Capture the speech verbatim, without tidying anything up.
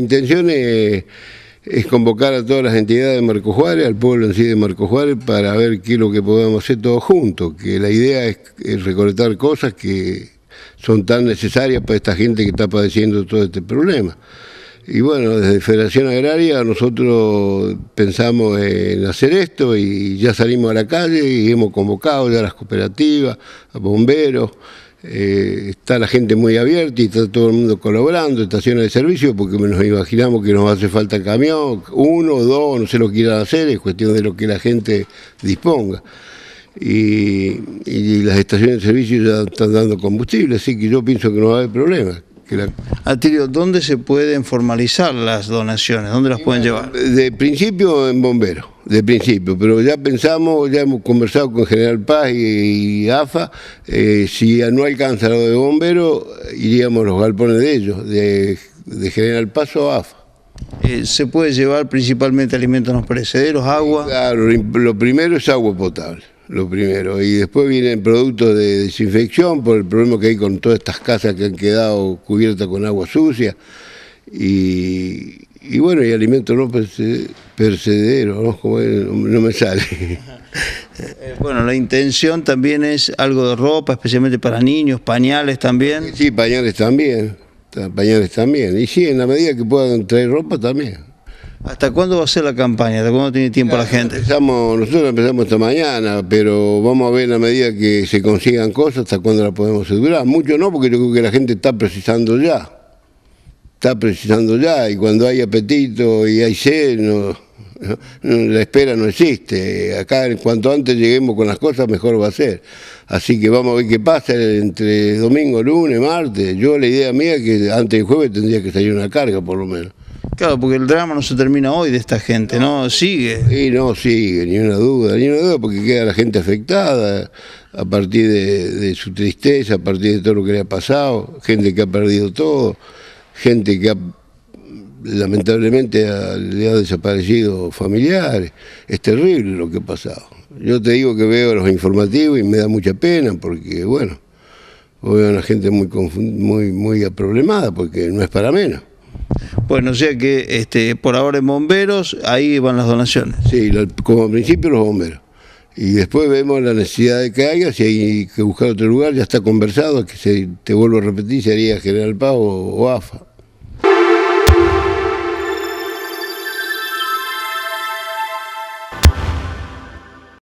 La intención es, es convocar a todas las entidades de Marcos Juárez, al pueblo en sí de Marcos Juárez, para ver qué es lo que podemos hacer todos juntos, que la idea es, es recolectar cosas que son tan necesarias para esta gente que está padeciendo todo este problema. Y bueno, desde Federación Agraria nosotros pensamos en hacer esto y ya salimos a la calle y hemos convocado ya a las cooperativas, a bomberos, eh, está la gente muy abierta y está todo el mundo colaborando, estaciones de servicio, porque nos imaginamos que nos hace falta camión, uno o dos, no sé lo que quieran hacer, es cuestión de lo que la gente disponga. Y, y las estaciones de servicio ya están dando combustible, así que yo pienso que no va a haber problema. La... Atilio, ¿dónde se pueden formalizar las donaciones? ¿Dónde las pueden llevar? De principio en bomberos, de principio, pero ya pensamos, ya hemos conversado con General Paz y, y A F A, eh, si no alcanza lo de bomberos, iríamos a los galpones de ellos, de, de General Paz o A F A. Eh, ¿Se puede llevar principalmente alimentos no perecederos, agua? Claro, lo primero es agua potable. Lo primero, y después vienen productos de desinfección por el problema que hay con todas estas casas que han quedado cubiertas con agua sucia, y, y bueno, y alimentos no perecederos, ¿no? Como es, no me sale. Eh, bueno, la intención también es algo de ropa, especialmente para niños, pañales también. Sí, pañales también, pañales también, y sí, en la medida que puedan traer ropa también. ¿Hasta cuándo va a ser la campaña? ¿Hasta cuándo tiene tiempo Claro, la gente? Empezamos, nosotros empezamos esta mañana, pero vamos a ver a medida que se consigan cosas hasta cuándo la podemos durar. Mucho no, porque yo creo que la gente está precisando ya. Está precisando ya, y cuando hay apetito y hay sed, no, no, la espera no existe. Acá, en cuanto antes lleguemos con las cosas, mejor va a ser. Así que vamos a ver qué pasa entre domingo, lunes, martes. Yo la idea mía es que antes del jueves tendría que salir una carga, por lo menos. Claro, porque el drama no se termina hoy de esta gente, ¿no? Sigue. Sí, no, sigue, ni una duda, ni una duda, porque queda la gente afectada a partir de, de su tristeza, a partir de todo lo que le ha pasado, gente que ha perdido todo, gente que ha, lamentablemente ha, le ha desaparecido familiares. Es terrible lo que ha pasado. Yo te digo que veo los informativos y me da mucha pena, porque bueno, veo a una gente muy, muy, muy problemada, porque no es para menos. Bueno, o sea que este, por ahora en bomberos, ahí van las donaciones. Sí, como principio los bomberos. Y después vemos la necesidad de que haya, si hay que buscar otro lugar, ya está conversado, que se, te vuelvo a repetir, sería General Paz o, o A F A.